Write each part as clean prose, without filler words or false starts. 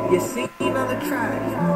You seen on the track.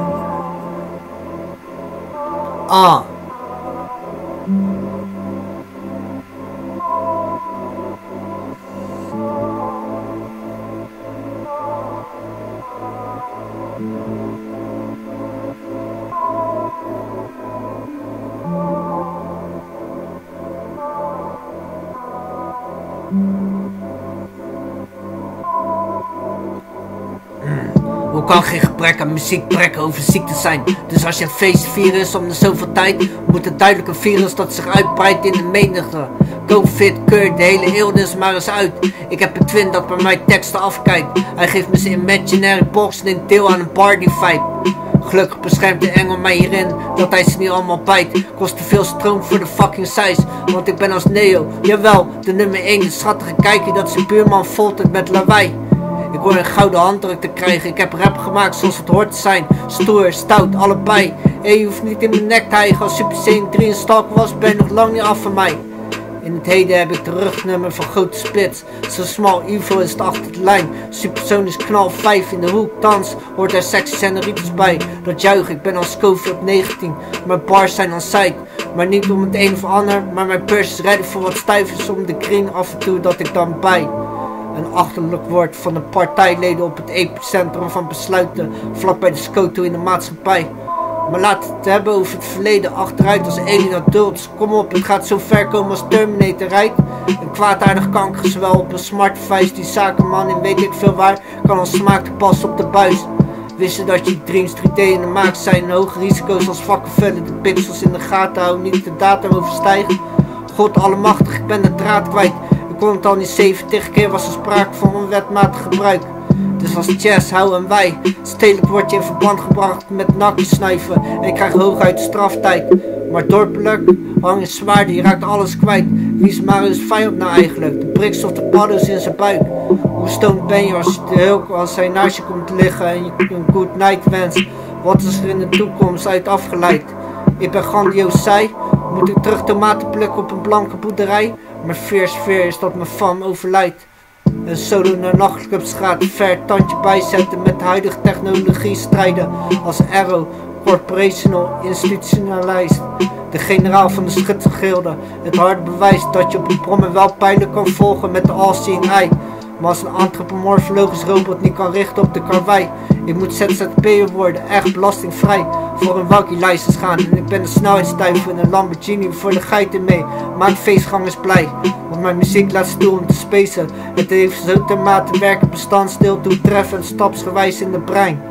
Hoe kan geen gebrek aan muziek trekken over ziekte zijn? Dus als je een feest vieren is om de zoveel tijd, moet het duidelijk een virus dat zich uitbreidt in de menigte. Covid keurt de hele illness maar eens uit. Ik heb een twin dat bij mij teksten afkijkt. Hij geeft me zijn imaginary box en neemt deel aan een party vibe. Gelukkig beschermt de engel mij hierin, dat hij ze niet allemaal bijt. Kost te veel stroom voor de fucking size, want ik ben als Neo. Jawel, de nummer 1, de schattige kijkje dat zijn buurman voltert met lawaai. Ik hoor een gouden handdruk te krijgen. Ik heb rap gemaakt zoals het hoort te zijn. Stoer, stout, allebei. En je hoeft niet in mijn nek te hijgen. Als Super Saiyan 3 een stalker was, ben je nog lang niet af van mij. In het heden heb ik de rugnummer van grote splits. Zo small evil is het achter de lijn. Supersonisch knal 5 in de hoek. Thans hoort er sexy senoritas bij. Dat juich, ik ben als Scofield 19. Mijn bars zijn aan site. Maar niet om het een of ander. Maar mijn purse is ready voor wat stijvers om de green af en toe dat ik dan bij. Een achterlijk woord van de partijleden op het epicentrum van besluiten, vlakbij de scoto in de maatschappij. Maar laat het hebben over het verleden, achteruit als alien adults. Kom op, het gaat zo ver komen als Terminator rijdt. Een kwaadaardig kankergezwel op een smart device die zakenman in weet ik veel waar kan als smaak toepassen op de buis. Wist je dat je dreams 3D in de maak zijn, hoge risico's als vakken vullen, de pixels in de gaten houden, niet de data overstijgen. God allemachtig, ik ben de draad kwijt. Ik kon het al niet 70 keer, was er sprake van onwetmatig gebruik. Dus als chess, hou en wij. Stedelijk word je in verband gebracht met nakjes snuiven en ik krijg hooguit straftijd. Maar dorpelijk hangen zwaarden, je raakt alles kwijt. Wie is Marius vijand nou eigenlijk? De briks of de paddo's in zijn buik. Hoe stoned ben je als je de hulk als hij naast je komt liggen en je een good night wens? Wat is er in de toekomst uit afgeleid? Ik ben grandioos saai. Moet ik terug tomaten plukken op een blanke boerderij? Maar fear is dat mijn fam overlijdt. Een solo naar nachtclubs gaat ver tandje bijzetten met de huidige technologie strijden. Als Arrow, corporational, institutionalized. De generaal van de schutsgilde. Het harde bewijs dat je op een brommer wel pijlen kan volgen met de all-seeing eye. Maar als een antropomorfologisch robot niet kan richten op de karwei. Ik moet ZZP'er worden, echt belastingvrij. Voor een walkie-license gaan en ik ben de snelheidsduif in een Lamborghini voor de geiten mee. Maak feestgangers blij, want mijn muziek laat stoel om te spacen. Het heeft zo ter mate werken bestandsdeel toetreffend stapsgewijs in de brein.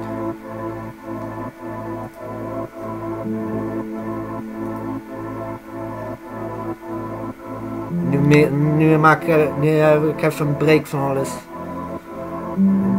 Nu heb ik even een break van alles.